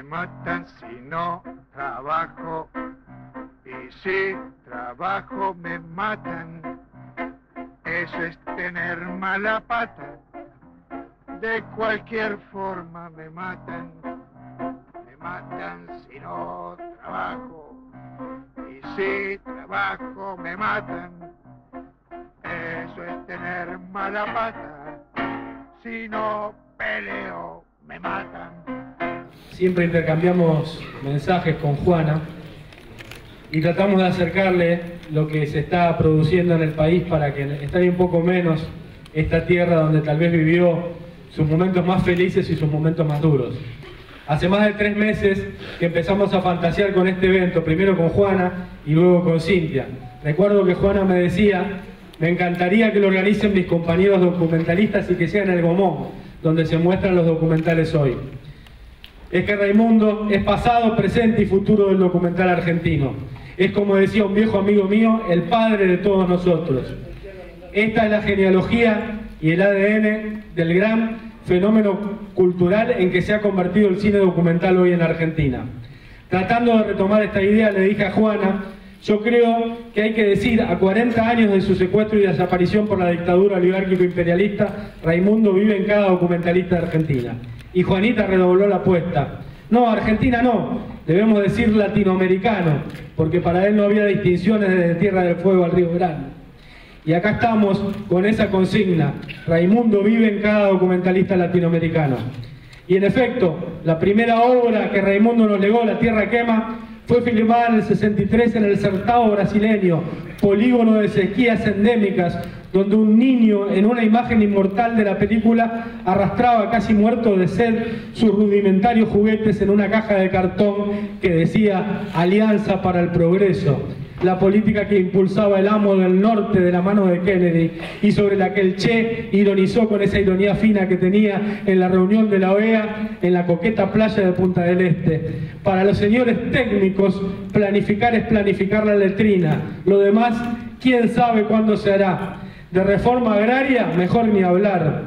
matan si no trabajo, y si trabajo me matan. Eso es tener mala pata, de cualquier forma me matan si no trabajo, y si trabajo me matan. Eso es tener mala pata, si no peleo me matan. Siempre intercambiamos mensajes con Juana y tratamos de acercarle lo que se está produciendo en el país para que extrañe un poco menos esta tierra donde tal vez vivió sus momentos más felices y sus momentos más duros. Hace más de 3 meses que empezamos a fantasear con este evento, primero con Juana y luego con Cintia. Recuerdo que Juana me decía: me encantaría que lo organicen mis compañeros documentalistas y que sea en el Gomón, donde se muestran los documentales hoy. Es que Raimundo es pasado, presente y futuro del documental argentino. Es, como decía un viejo amigo mío, el padre de todos nosotros. Esta es la genealogía y el ADN del gran fenómeno cultural en que se ha convertido el cine documental hoy en Argentina. Tratando de retomar esta idea, le dije a Juana: yo creo que hay que decir, a 40 años de su secuestro y desaparición por la dictadura oligárquico-imperialista, Raimundo vive en cada documentalista de Argentina. Y Juanita redobló la apuesta. No, Argentina no, debemos decir latinoamericano, porque para él no había distinciones desde Tierra del Fuego al Río Grande. Y acá estamos con esa consigna: Raimundo vive en cada documentalista latinoamericano. Y en efecto, la primera obra que Raimundo nos legó, La Tierra Quema, fue filmada en el 63 en el Sertão brasileño, polígono de sequías endémicas, donde un niño, en una imagen inmortal de la película, arrastraba casi muerto de sed sus rudimentarios juguetes en una caja de cartón que decía Alianza para el Progreso, la política que impulsaba el amo del norte de la mano de Kennedy y sobre la que el Che ironizó con esa ironía fina que tenía en la reunión de la OEA en la coqueta playa de Punta del Este. Para los señores técnicos, planificar es planificar la letrina, lo demás, quién sabe cuándo se hará. De reforma agraria, mejor ni hablar.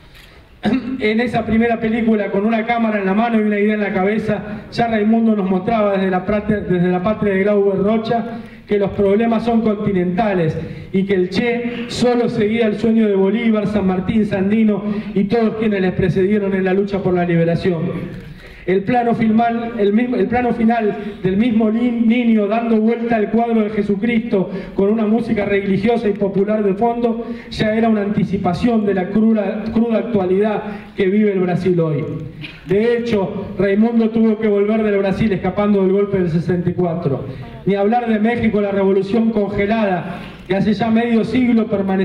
En esa primera película, con una cámara en la mano y una idea en la cabeza, ya Raimundo nos mostraba desde la patria de Glauber Rocha que los problemas son continentales y que el Che solo seguía el sueño de Bolívar, San Martín, Sandino y todos quienes les precedieron en la lucha por la liberación. El plano final del mismo niño dando vuelta al cuadro de Jesucristo con una música religiosa y popular de fondo ya era una anticipación de la cruda actualidad que vive el Brasil hoy. De hecho, Raimundo tuvo que volver del Brasil escapando del golpe del 64. Ni hablar de México, la revolución congelada, que hace ya medio siglo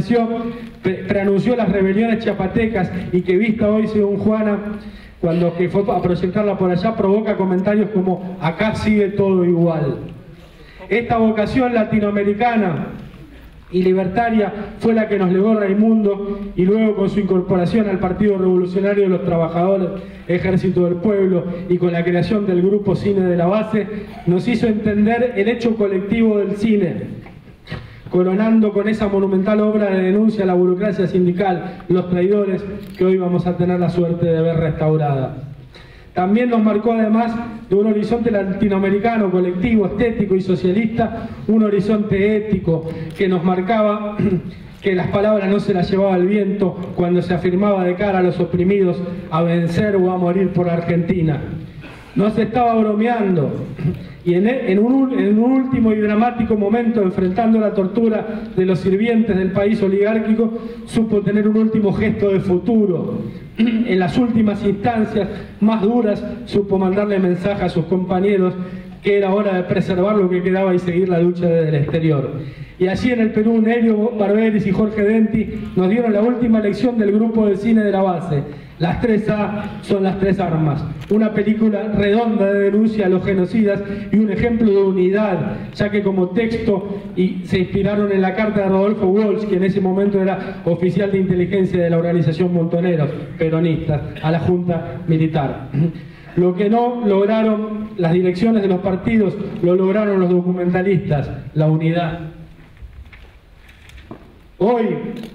preanunció las rebeliones chiapatecas y que vista hoy, según Juana, cuando que fue a proyectarla por allá, provoca comentarios como acá sigue todo igual. Esta vocación latinoamericana y libertaria fue la que nos legó Raimundo, y luego con su incorporación al Partido Revolucionario de los Trabajadores, Ejército del Pueblo, y con la creación del Grupo Cine de la Base, nos hizo entender el hecho colectivo del cine, coronando con esa monumental obra de denuncia a la burocracia sindical, Los Traidores, que hoy vamos a tener la suerte de ver restaurada. También nos marcó, además de un horizonte latinoamericano, colectivo, estético y socialista, un horizonte ético que nos marcaba que las palabras no se las llevaba el viento cuando se afirmaba de cara a los oprimidos a vencer o a morir por Argentina. No se estaba bromeando. Y en un último y dramático momento, enfrentando la tortura de los sirvientes del país oligárquico, supo tener un último gesto de futuro. En las últimas instancias más duras, supo mandarle mensaje a sus compañeros que era hora de preservar lo que quedaba y seguir la lucha desde el exterior. Y allí en el Perú, Nerio Barberis y Jorge Denti nos dieron la última lección del Grupo de Cine de la Base. Las 3A son las 3 armas. Una película redonda de denuncia a los genocidas y un ejemplo de unidad, ya que como texto se inspiraron en la carta de Rodolfo Walsh, que en ese momento era oficial de inteligencia de la organización Montoneros, peronistas, a la Junta Militar. Lo que no lograron las direcciones de los partidos, lo lograron los documentalistas, la unidad. Hoy,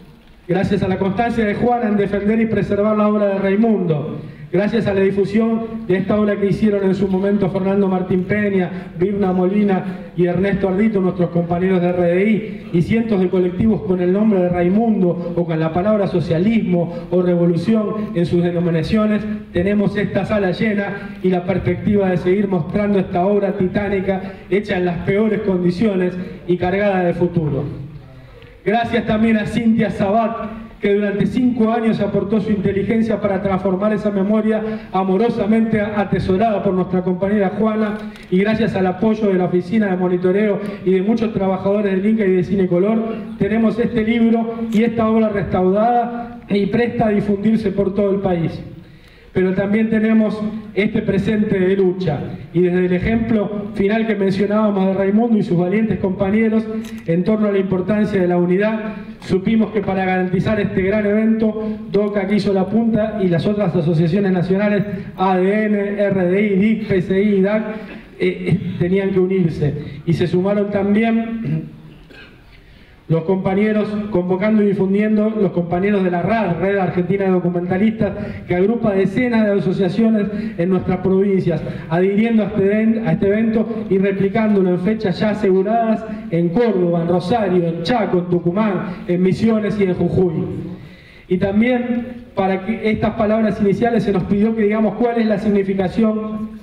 gracias a la constancia de Juana en defender y preservar la obra de Raimundo, gracias a la difusión de esta obra que hicieron en su momento Fernando Martín Peña, Birna Molina y Ernesto Ardito, nuestros compañeros de RDI, y cientos de colectivos con el nombre de Raimundo o con la palabra socialismo o revolución en sus denominaciones, tenemos esta sala llena y la perspectiva de seguir mostrando esta obra titánica hecha en las peores condiciones y cargada de futuro. Gracias también a Cintia Sabat, que durante 5 años aportó su inteligencia para transformar esa memoria amorosamente atesorada por nuestra compañera Juana, y gracias al apoyo de la Oficina de Monitoreo y de muchos trabajadores del Inca y de Cinecolor, tenemos este libro y esta obra restaurada y presta a difundirse por todo el país. Pero también tenemos este presente de lucha, y desde el ejemplo final que mencionábamos de Raimundo y sus valientes compañeros en torno a la importancia de la unidad, supimos que para garantizar este gran evento, DOCA, que hizo la punta, y las otras asociaciones nacionales, ADN, RDI, DIC, PCI y DAC, tenían que unirse, y se sumaron también los compañeros, convocando y difundiendo, los compañeros de la RAD, Red Argentina de Documentalistas, que agrupa decenas de asociaciones en nuestras provincias, adhiriendo a este evento y replicándolo en fechas ya aseguradas en Córdoba, en Rosario, en Chaco, en Tucumán, en Misiones y en Jujuy. Y también, para que estas palabras iniciales, se nos pidió que digamos cuál es la significación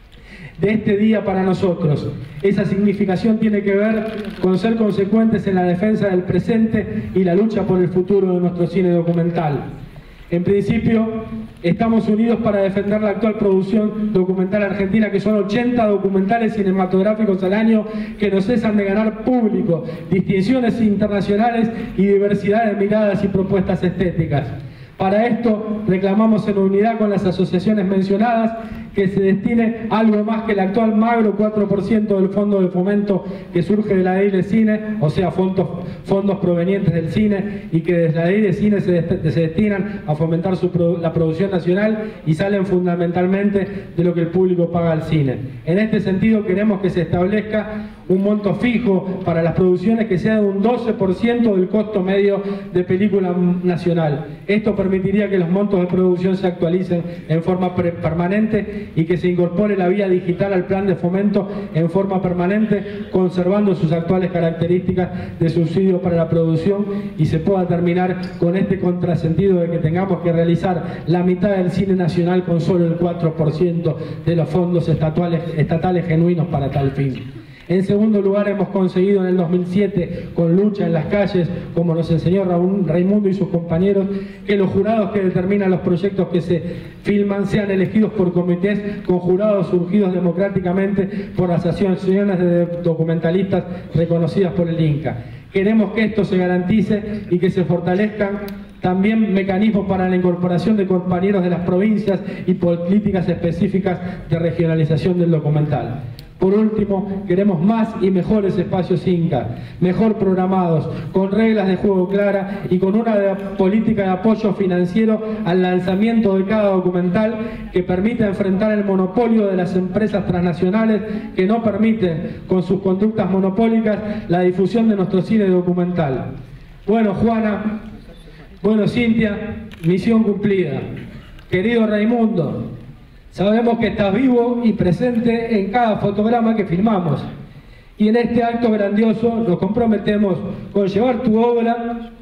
de este día para nosotros. Esa significación tiene que ver con ser consecuentes en la defensa del presente y la lucha por el futuro de nuestro cine documental. En principio, estamos unidos para defender la actual producción documental argentina, que son 80 documentales cinematográficos al año que no cesan de ganar público, distinciones internacionales y diversidad de miradas y propuestas estéticas. Para esto reclamamos en unidad con las asociaciones mencionadas que se destine algo más que el actual magro 4% del fondo de fomento que surge de la ley de cine, o sea, fondos provenientes del cine, y que desde la ley de cine se destinan a fomentar la producción nacional y salen fundamentalmente de lo que el público paga al cine. En este sentido, queremos que se establezca un monto fijo para las producciones que sea de un 12% del costo medio de película nacional. Esto permitiría que los montos de producción se actualicen en forma permanente y que se incorpore la vía digital al plan de fomento en forma permanente, conservando sus actuales características de subsidio para la producción, y se pueda terminar con este contrasentido de que tengamos que realizar la mitad del cine nacional con solo el 4% de los fondos estatales genuinos para tal fin. En segundo lugar, hemos conseguido en el 2007, con lucha en las calles, como nos enseñó Raimundo y sus compañeros, que los jurados que determinan los proyectos que se filman sean elegidos por comités con jurados surgidos democráticamente por las asociaciones de documentalistas reconocidas por el Inca. Queremos que esto se garantice y que se fortalezcan también mecanismos para la incorporación de compañeros de las provincias y políticas específicas de regionalización del documental. Por último, queremos más y mejores espacios Inca, mejor programados, con reglas de juego claras y con una política de apoyo financiero al lanzamiento de cada documental que permita enfrentar el monopolio de las empresas transnacionales que no permiten, con sus conductas monopólicas, la difusión de nuestro cine documental. Bueno, Juana, bueno, Cintia, misión cumplida. Querido Raimundo, sabemos que estás vivo y presente en cada fotograma que filmamos, y en este acto grandioso nos comprometemos con llevar tu obra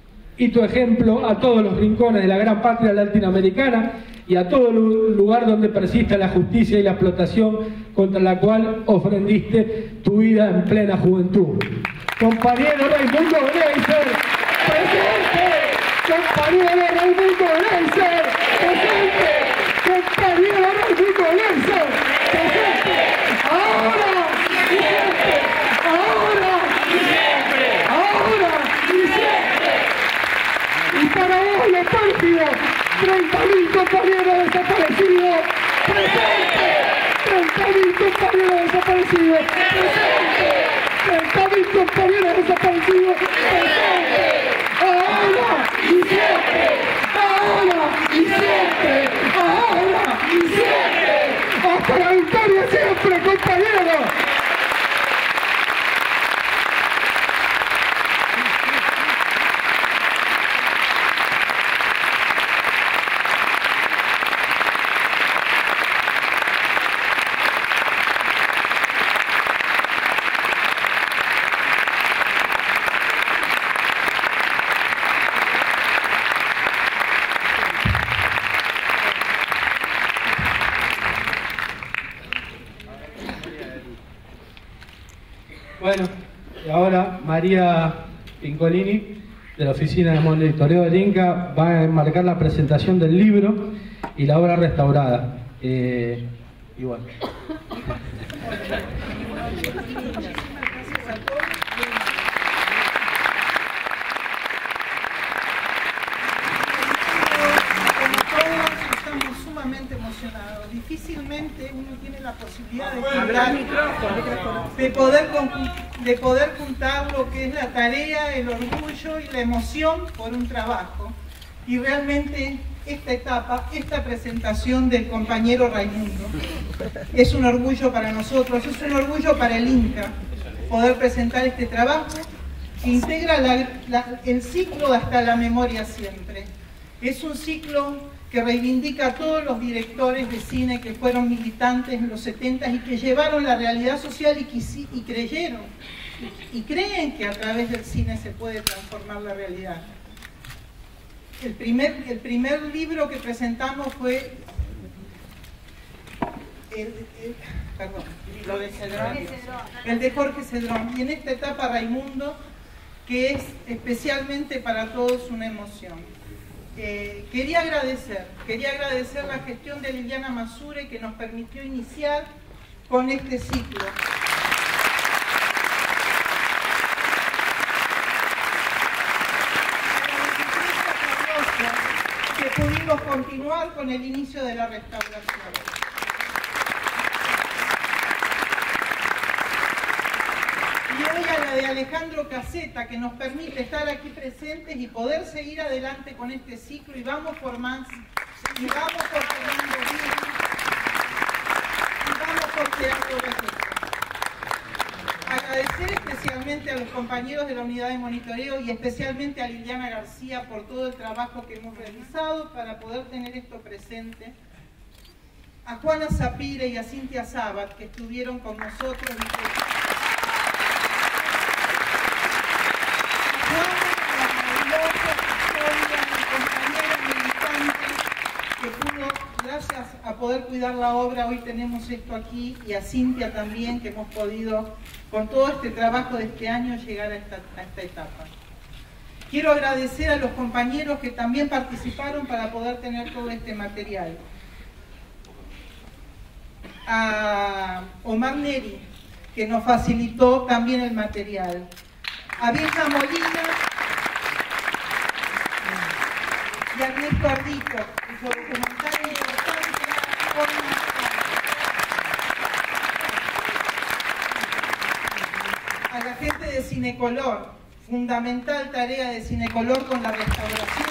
y tu ejemplo a todos los rincones de la gran patria latinoamericana y a todo lugar donde persista la justicia y la explotación contra la cual ofrendiste tu vida en plena juventud. Compañero Raimundo Gleiser, presente. Compañero Raimundo Gleiser, presente. Compañero Raimundo Gleiser, presente. Ahora y siempre. Ahora y siempre. Ahora y siempre. Y para vos, Leopoldo, 30.000 compañeros desaparecidos, presente. 30.000 compañeros desaparecidos, presente. 30.000 compañeros desaparecidos, presente. Ahora y siempre. Ahora y siempre. Ahora y siempre. Hasta la victoria siempre, compañeros. María Pincolini, de la Oficina de Monitoreo del Inca, va a enmarcar la presentación del libro y la obra restaurada. Igual. Emocionado. Difícilmente uno tiene la posibilidad de poder juntar lo que es la tarea, el orgullo y la emoción por un trabajo. Y realmente esta etapa, esta presentación del compañero Raimundo, es un orgullo para nosotros, es un orgullo para el Inca poder presentar este trabajo que integra el ciclo Hasta la Memoria Siempre. Es un ciclo que reivindica a todos los directores de cine que fueron militantes en los 70 y que llevaron la realidad social y creyeron y creen que a través del cine se puede transformar la realidad. El primer libro que presentamos fue el de Jorge Cedrón, y en esta etapa Raimundo, que es especialmente para todos una emoción. Quería agradecer la gestión de Liliana Masure, que nos permitió iniciar con este ciclo. Que pudimos continuar con el inicio de la restauración. Y hoy a la de Alejandro Caseta, que nos permite estar aquí presentes y poder seguir adelante con este ciclo, y vamos por más, y vamos por Fernando Birri, y vamos por Teatro Registro. Agradecer especialmente a los compañeros de la unidad de monitoreo y especialmente a Liliana García por todo el trabajo que hemos realizado para poder tener esto presente. A Juana Zapire y a Cintia Sabat, que estuvieron con nosotros y que gracias a poder cuidar la obra, hoy tenemos esto aquí, y a Cintia también, que hemos podido, con todo este trabajo de este año, llegar a esta etapa. Quiero agradecer a los compañeros que también participaron para poder tener todo este material. A Omar Neri, que nos facilitó también el material. A Vieja Molina y a Ernesto Ardito, su documental importante a la gente de Cinecolor, fundamental tarea de Cinecolor con la restauración.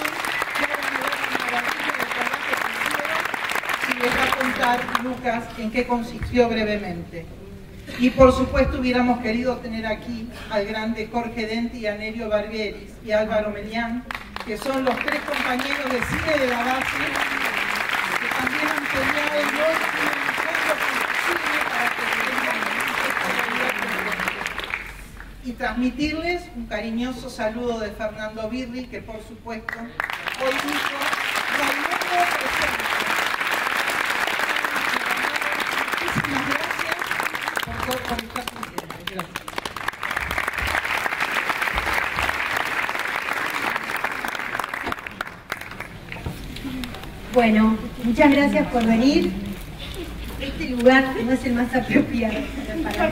Y les va a contar Lucas en qué consistió brevemente. Y por supuesto hubiéramos querido tener aquí al grande Jorge Denti y a Nerio Barbieris y Álvaro Melián, que son los tres compañeros de cine de la base, que también han peleado y hoy tienen un fondo con el cine para que tengamos esta realidad. Y transmitirles un cariñoso saludo de Fernando Birri, que por supuesto hoy dijo: Raimundo presente. Muchísimas gracias por estar presentes. Gracias. Bueno, muchas gracias por venir. Este lugar no es el más apropiado para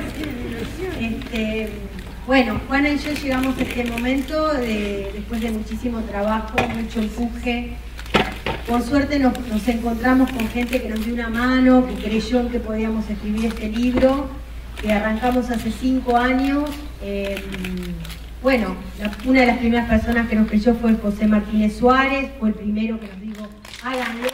bueno, Juana y yo llegamos a este momento después de muchísimo trabajo, mucho empuje. Por suerte nos encontramos con gente que nos dio una mano, que creyó en que podíamos escribir este libro, que arrancamos hace 5 años. Bueno, una de las primeras personas que nos creyó fue José Martínez Suárez, fue el primero que nos dijo: háganlo,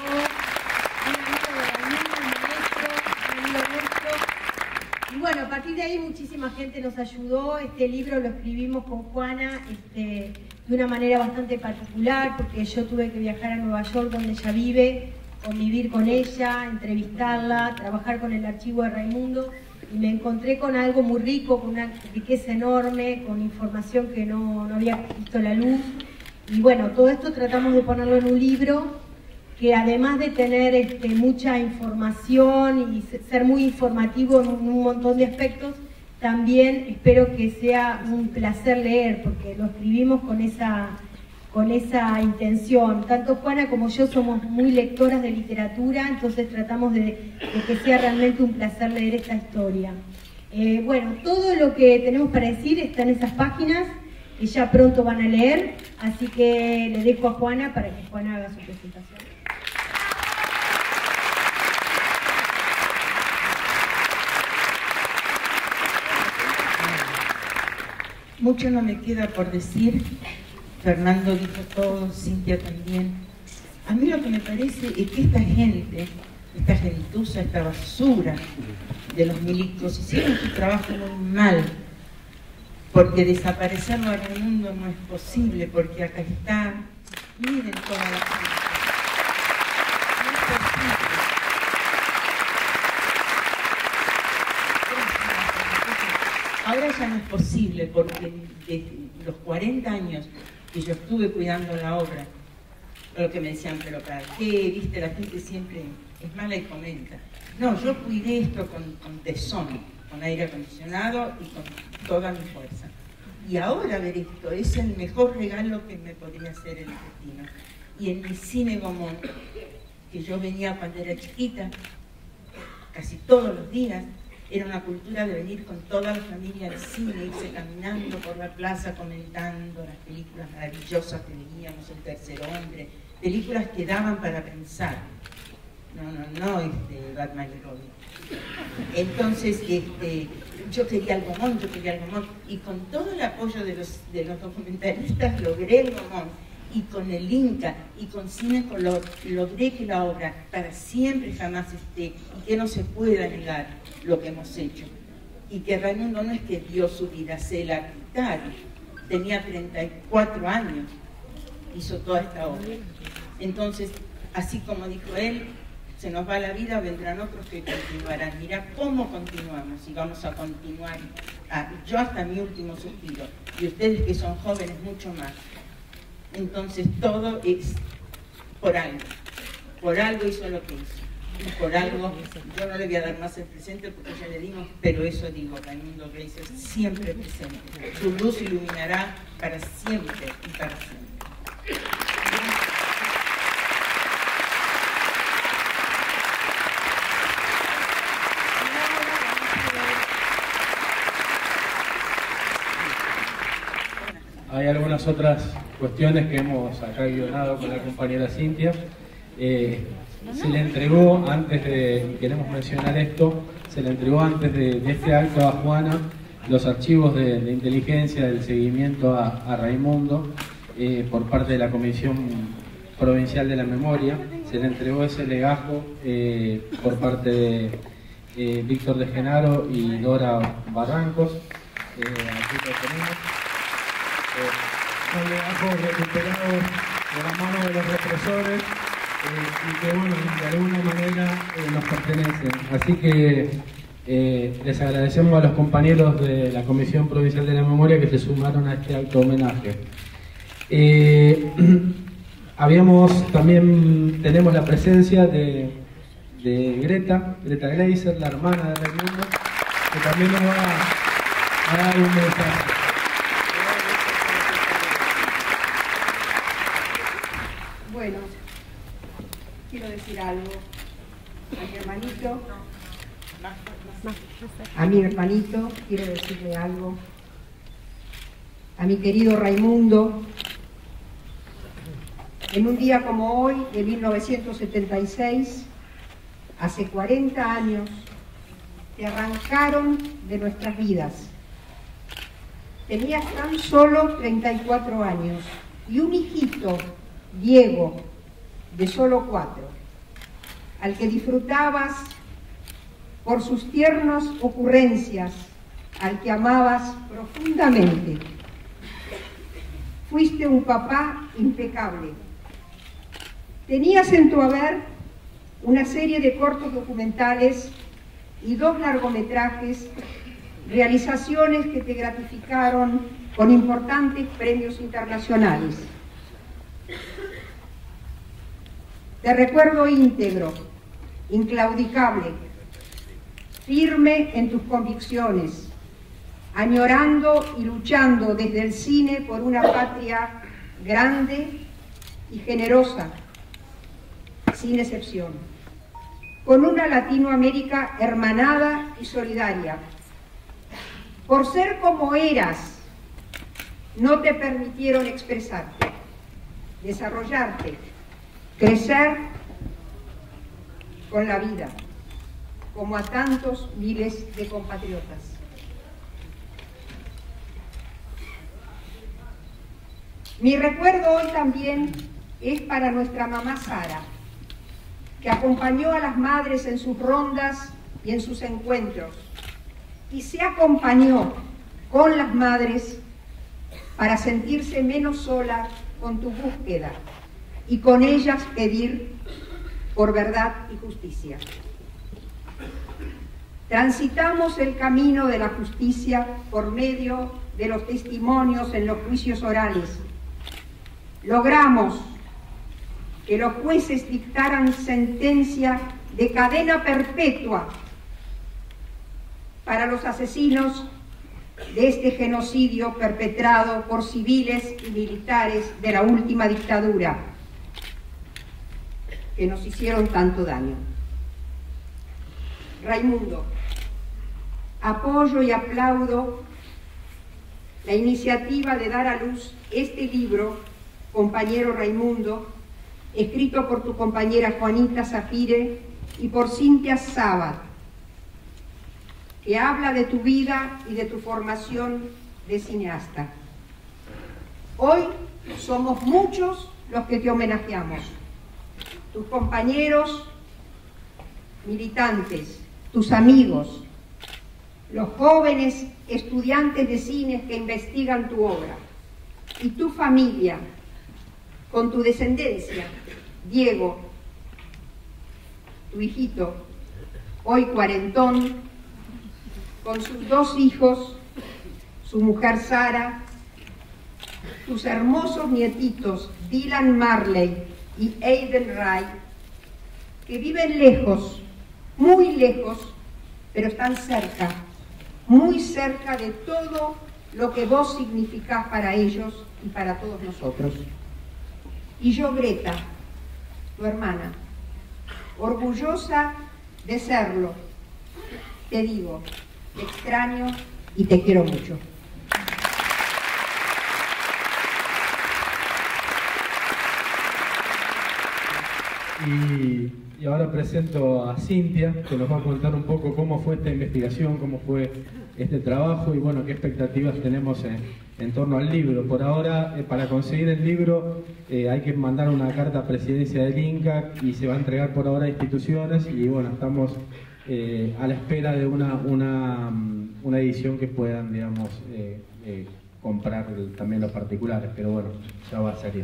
y bueno, a partir de ahí muchísima gente nos ayudó. Este libro lo escribimos con Juana de una manera bastante particular, porque yo tuve que viajar a Nueva York, donde ella vive, convivir con ella, entrevistarla, trabajar con el archivo de Raimundo, y me encontré con algo muy rico, con una riqueza enorme, con información que no había visto la luz. Y bueno, todo esto tratamos de ponerlo en un libro que, además de tener mucha información y ser muy informativo en un montón de aspectos, también espero que sea un placer leer, porque lo escribimos con esa intención. Tanto Juana como yo somos muy lectoras de literatura, entonces tratamos de que sea realmente un placer leer esta historia. Bueno, todo lo que tenemos para decir está en esas páginas, que ya pronto van a leer, así que le dejo a Juana para que Juana haga su presentación. Mucho no me queda por decir. Fernando dijo todo, Cintia también. A mí lo que me parece es que esta gente, esta gentuza, esta basura de los milicos, hicieron su trabajo muy mal, porque desaparecerlo en el mundo no es posible, porque acá está, miren toda la gente. No es posible. Ahora ya no es posible, porque desde los 40 años que yo estuve cuidando la obra, lo que me decían, pero ¿para qué? Viste, la gente siempre es mala y comenta. No, yo cuidé esto con tesón, con aire acondicionado y con toda mi fuerza. Y ahora ver esto es el mejor regalo que me podría hacer el destino. Y en mi cine Gomón, que yo venía cuando era chiquita, casi todos los días, era una cultura de venir con toda la familia al cine, irse caminando por la plaza comentando las películas maravillosas que veíamos, El tercer hombre, películas que daban para pensar. No, Batman y Robin. Entonces, yo quería el Gomón, y con todo el apoyo de los documentalistas logré el Gomón, y con el Inca, y con Cine Color, logré que la obra para siempre jamás esté, y que no se pueda negar lo que hemos hecho. Y que Raimundo no es que dio su vida, se la quitaron. Tenía 34 años, hizo toda esta obra. Entonces, así como dijo él, se nos va la vida, vendrán otros que continuarán. Mira cómo continuamos, y vamos a continuar, yo hasta mi último suspiro, y ustedes que son jóvenes mucho más. Entonces todo es por algo hizo lo que hizo, y por algo, yo no le voy a dar más el presente porque ya le dimos, pero eso digo, Raimundo Gleiser siempre presente, su luz iluminará para siempre y para siempre. Hay algunas otras cuestiones que hemos acá guionado con la compañera Cintia. Se le entregó antes de, queremos mencionar esto, se le entregó antes de este acto a Juana los archivos de inteligencia del seguimiento a Raimundo por parte de la Comisión Provincial de la Memoria. Se le entregó ese legajo por parte de Víctor de Genaro y Dora Barrancos. Aquí lo tenemos. Son legajos recuperados de la mano de los represores y que, bueno, de alguna manera nos pertenecen. Así que les agradecemos a los compañeros de la Comisión Provincial de la Memoria que se sumaron a este acto homenaje. Tenemos la presencia de Greta Gleiser, la hermana de Raimundo, que también nos va a dar un mensaje. Bueno, quiero decir algo a mi hermanito, quiero decirle algo, a mi querido Raimundo. En un día como hoy, de 1976, hace 40 años, te arrancaron de nuestras vidas. Tenías tan solo 34 años y un hijito, Diego, de solo 4, al que disfrutabas por sus tiernas ocurrencias, al que amabas profundamente. Fuiste un papá impecable. Tenías en tu haber una serie de cortos documentales y 2 largometrajes, realizaciones que te gratificaron con importantes premios internacionales. Te recuerdo íntegro, inclaudicable, firme en tus convicciones, añorando y luchando desde el cine por una patria grande y generosa, sin excepción, con una Latinoamérica hermanada y solidaria. Por ser como eras, no te permitieron expresarte, desarrollarte, crecer con la vida, como a tantos miles de compatriotas. Mi recuerdo hoy también es para nuestra mamá Sara, que acompañó a las madres en sus rondas y en sus encuentros, y se acompañó con las madres para sentirse menos sola con tu búsqueda y con ellas pedir por verdad y justicia. Transitamos el camino de la justicia por medio de los testimonios en los juicios orales. Logramos que los jueces dictaran sentencia de cadena perpetua para los asesinos de este genocidio perpetrado por civiles y militares de la última dictadura, que nos hicieron tanto daño. Raimundo, apoyo y aplaudo la iniciativa de dar a luz este libro, Compañero Raimundo, escrito por tu compañera Juanita Zafire y por Cintia Sabat, que habla de tu vida y de tu formación de cineasta. Hoy somos muchos los que te homenajeamos, tus compañeros militantes, tus amigos, los jóvenes estudiantes de cine que investigan tu obra, y tu familia, con tu descendencia, Diego, tu hijito, hoy cuarentón, con sus 2 hijos, su mujer Sara, tus hermosos nietitos Dylan Marley y Aiden Ray, que viven lejos, muy lejos, pero están cerca, muy cerca de todo lo que vos significás para ellos y para todos nosotros. Y yo, Greta, tu hermana, orgullosa de serlo, te digo, te extraño y te quiero mucho. Y ahora presento a Cintia, que nos va a contar un poco cómo fue esta investigación, cómo fue este trabajo y bueno, qué expectativas tenemos en torno al libro. Por ahora, para conseguir el libro hay que mandar una carta a Presidencia del Inca y se va a entregar por ahora a instituciones y bueno, estamos a la espera de una edición que puedan, digamos, comprar también los particulares, pero bueno, ya va a salir.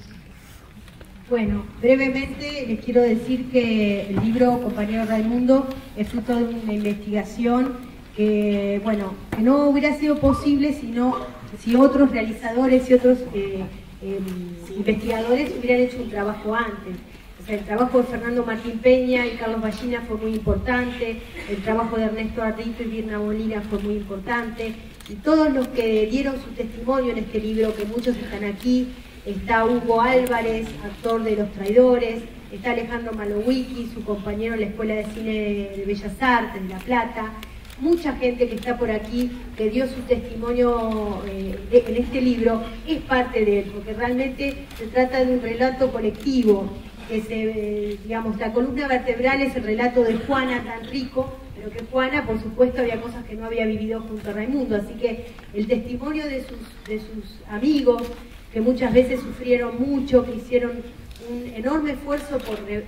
Bueno, brevemente les quiero decir que el libro Compañero Raimundo es fruto de una investigación que, bueno, que no hubiera sido posible si otros realizadores y otros investigadores hubieran hecho un trabajo antes. O sea, el trabajo de Fernando Martín Peña y Carlos Ballina fue muy importante, el trabajo de Ernesto Ardito y Virna Molina fue muy importante, y todos los que dieron su testimonio en este libro, que muchos están aquí. Está Hugo Álvarez, actor de Los Traidores, está Alejandro Malowicki, su compañero en la Escuela de Cine de Bellas Artes de La Plata, mucha gente que está por aquí, que dio su testimonio en este libro, es parte de él, porque realmente se trata de un relato colectivo, que digamos, la columna vertebral es el relato de Juana tan rico, pero que Juana, por supuesto, había cosas que no había vivido junto a Raimundo, así que el testimonio de sus amigos, que muchas veces sufrieron mucho, que hicieron un enorme esfuerzo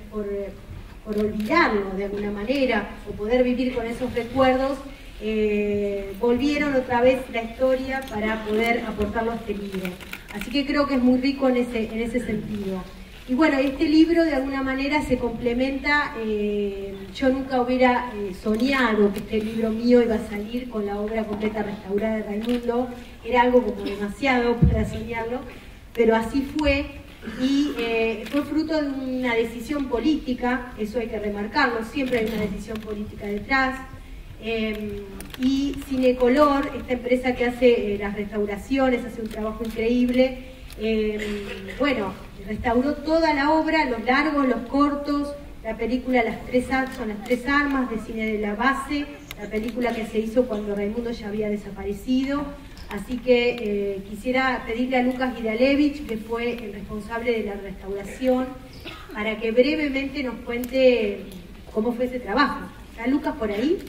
por olvidarlo de alguna manera, o poder vivir con esos recuerdos, volvieron otra vez la historia para poder aportarlo a este libro. Así que creo que es muy rico en ese sentido. Y bueno, este libro de alguna manera se complementa, yo nunca hubiera soñado que este libro mío iba a salir con la obra completa restaurada de Raimundo, era algo como demasiado para soñarlo, pero así fue, y fue fruto de una decisión política, eso hay que remarcarlo, siempre hay una decisión política detrás, Y Cinecolor, esta empresa que hace las restauraciones, hace un trabajo increíble. Bueno, restauró toda la obra, los largos, los cortos, la película son las tres armas de Cine de la Base, la película que se hizo cuando Raimundo ya había desaparecido. Así que quisiera pedirle a Lucas Gidalevich, que fue el responsable de la restauración, para que brevemente nos cuente cómo fue ese trabajo. ¿Está Lucas por ahí?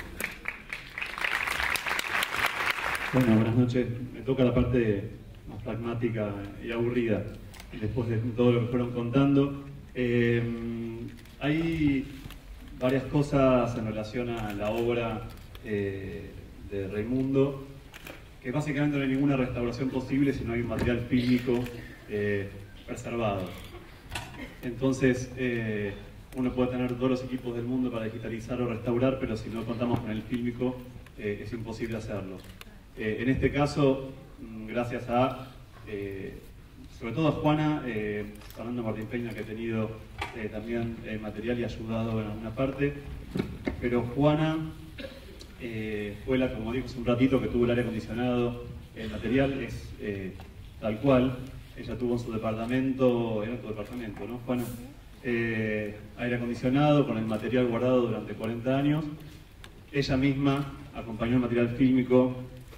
Bueno, buenas noches. Me toca la parte más pragmática y aburrida, después de todo lo que fueron contando. Hay varias cosas en relación a la obra de Raimundo, que básicamente no hay ninguna restauración posible si no hay un material fílmico preservado. Entonces, uno puede tener todos los equipos del mundo para digitalizar o restaurar, pero si no contamos con el fílmico, es imposible hacerlo. En este caso, gracias a, sobre todo a Juana, Fernando Martín Peña, que ha tenido también material y ayudado en alguna parte, pero Juana fue la, como digo hace un ratito, que tuvo el aire acondicionado. El material es tal cual. Ella tuvo en su departamento, era tu departamento, ¿no, Juana? Aire acondicionado, con el material guardado durante 40 años. Ella misma acompañó el material fílmico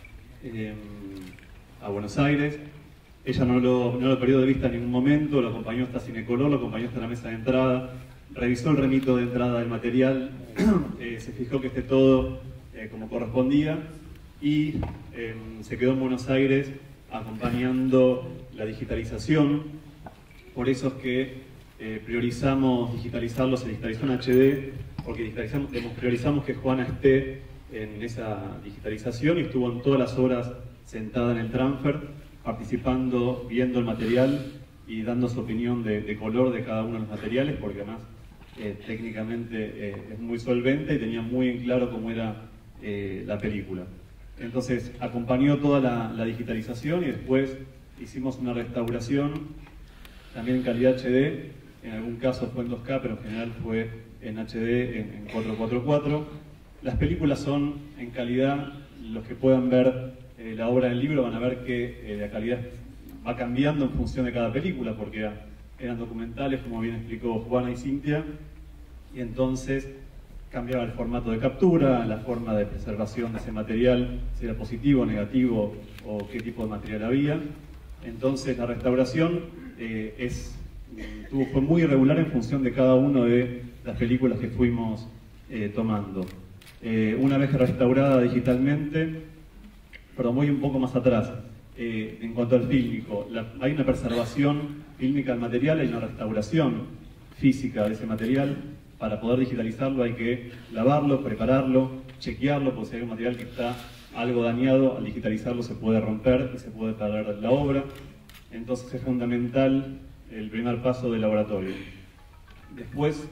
a Buenos Aires. Ella no lo perdió de vista en ningún momento, lo acompañó hasta Cinecolor, lo acompañó hasta la mesa de entrada, revisó el remito de entrada del material, se fijó que esté todo como correspondía y se quedó en Buenos Aires acompañando la digitalización. Por eso es que priorizamos digitalizarlo, se digitalizó en HD, porque priorizamos que Juana esté en esa digitalización y estuvo en todas las horas sentada en el transfer, participando, viendo el material y dando su opinión de color de cada uno de los materiales, porque además técnicamente es muy solvente y tenía muy en claro cómo era la película. Entonces acompañó toda la digitalización y después hicimos una restauración también en calidad HD, en algún caso fue en 2K, pero en general fue en HD en 444. Las películas son en calidad, los que puedan ver la obra del libro van a ver que la calidad va cambiando en función de cada película, porque eran documentales, como bien explicó Juana y Cintia, y entonces cambiaba el formato de captura, la forma de preservación de ese material, si era positivo, negativo o qué tipo de material había. Entonces la restauración fue muy irregular en función de cada una de las películas que fuimos tomando. Una vez restaurada digitalmente, pero voy un poco más atrás, en cuanto al fílmico, hay una preservación fílmica del material, hay una restauración física de ese material. Para poder digitalizarlo hay que lavarlo, prepararlo, chequearlo, porque si hay un material que está algo dañado, al digitalizarlo se puede romper y se puede perder la obra. Entonces es fundamental el primer paso del laboratorio. Después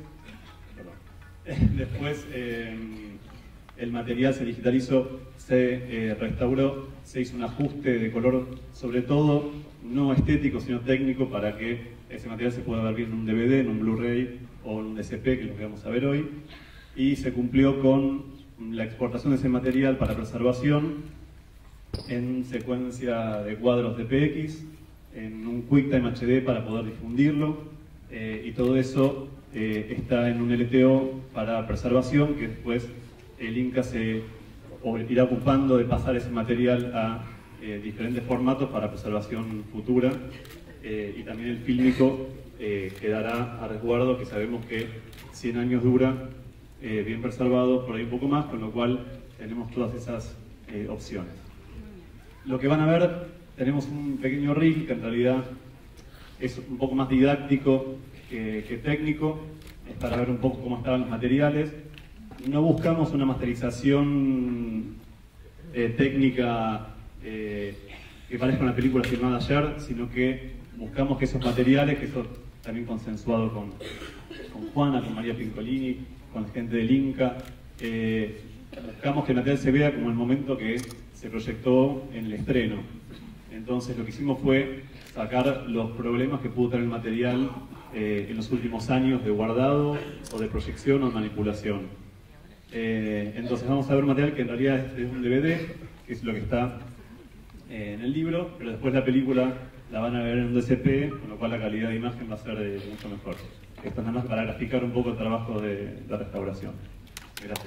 el material se digitalizó, se restauró, se hizo un ajuste de color, sobre todo no estético sino técnico, para que ese material se pueda ver bien en un DVD, en un Blu-ray o en un DCP, que es lo que vamos a ver hoy, y se cumplió con la exportación de ese material para preservación en secuencia de cuadros de PX, en un QuickTime HD para poder difundirlo, y todo eso está en un LTO para preservación, que después el Inca irá ocupando de pasar ese material a diferentes formatos para preservación futura, y también el fílmico quedará a resguardo, que sabemos que 100 años dura, bien preservado, por ahí un poco más, con lo cual tenemos todas esas opciones. Lo que van a ver, tenemos un pequeño reel que en realidad es un poco más didáctico que técnico, es para ver un poco cómo estaban los materiales. No buscamos una masterización técnica que parezca una película filmada ayer, sino que buscamos que esos materiales, que eso también consensuado con Juana, con María Pincolini, con la gente del Inca, buscamos que el material se vea como el momento que se proyectó en el estreno. Entonces lo que hicimos fue sacar los problemas que pudo tener el material en los últimos años de guardado o de proyección o de manipulación. Entonces vamos a ver material que en realidad es un DVD, que es lo que está en el libro, pero después la película la van a ver en un DCP, con lo cual la calidad de imagen va a ser mucho mejor. Esto es nada más para graficar un poco el trabajo de restauración. Gracias.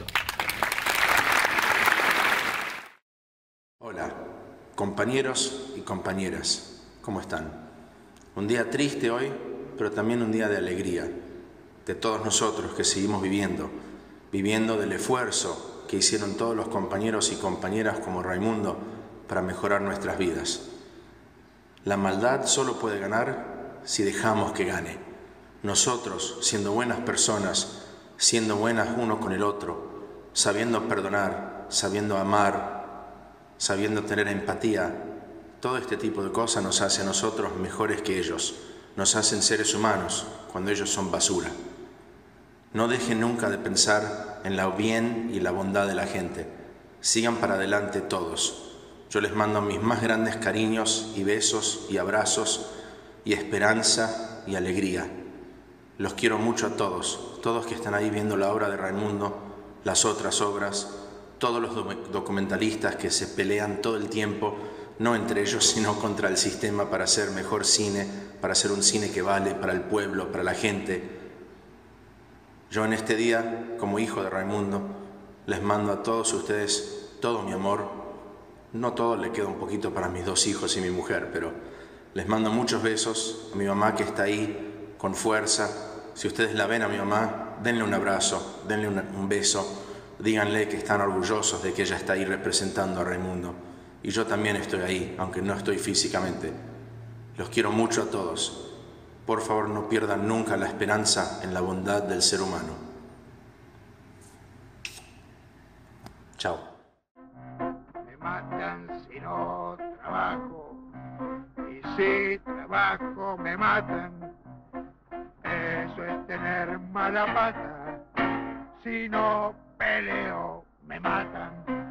Hola, compañeros y compañeras, ¿cómo están? Un día triste hoy, pero también un día de alegría, de todos nosotros que seguimos viviendo del esfuerzo que hicieron todos los compañeros y compañeras como Raimundo para mejorar nuestras vidas. La maldad solo puede ganar si dejamos que gane. Nosotros, siendo buenas personas, siendo buenas uno con el otro, sabiendo perdonar, sabiendo amar, sabiendo tener empatía, todo este tipo de cosas nos hace a nosotros mejores que ellos, nos hacen seres humanos cuando ellos son basura. No dejen nunca de pensar en la bien y la bondad de la gente. Sigan para adelante todos. Yo les mando mis más grandes cariños y besos y abrazos y esperanza y alegría. Los quiero mucho a todos, todos que están ahí viendo la obra de Raimundo, las otras obras, todos los documentalistas que se pelean todo el tiempo, no entre ellos sino contra el sistema para hacer mejor cine, para hacer un cine que vale para el pueblo, para la gente. Yo en este día, como hijo de Raimundo, les mando a todos ustedes todo mi amor. No todo le queda un poquito para mis dos hijos y mi mujer, pero les mando muchos besos a mi mamá que está ahí con fuerza. Si ustedes la ven a mi mamá, denle un abrazo, denle un beso, díganle que están orgullosos de que ella está ahí representando a Raimundo. Y yo también estoy ahí, aunque no estoy físicamente. Los quiero mucho a todos. Por favor, no pierdan nunca la esperanza en la bondad del ser humano. Chao. Me matan si no trabajo, y si trabajo me matan. Eso es tener mala pata, si no peleo me matan.